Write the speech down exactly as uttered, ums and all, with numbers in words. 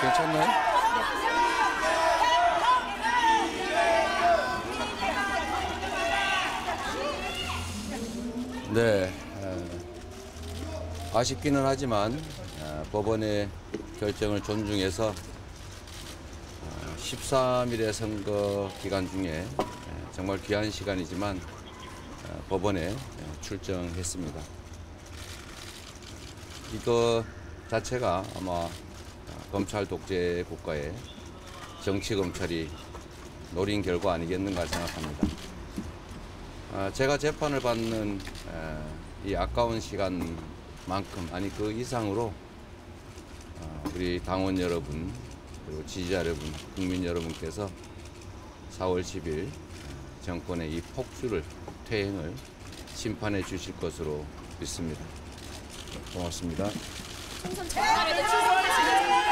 괜찮나요? 네, 아쉽기는 하지만 법원의 결정을 존중해서 십삼 일의 선거 기간 중에 정말 귀한 시간이지만 법원에 출정했습니다. 이거 자체가 아마 검찰 독재 국가의 정치 검찰이 노린 결과 아니겠는가 생각합니다. 제가 재판을 받는 이 아까운 시간만큼 아니 그 이상으로 우리 당원 여러분 그리고 지지자 여러분 국민 여러분께서 사월 십일 정권의 이 폭주를 퇴행을 심판해 주실 것으로 믿습니다. 고맙습니다. 총선 전날에도 출석하시는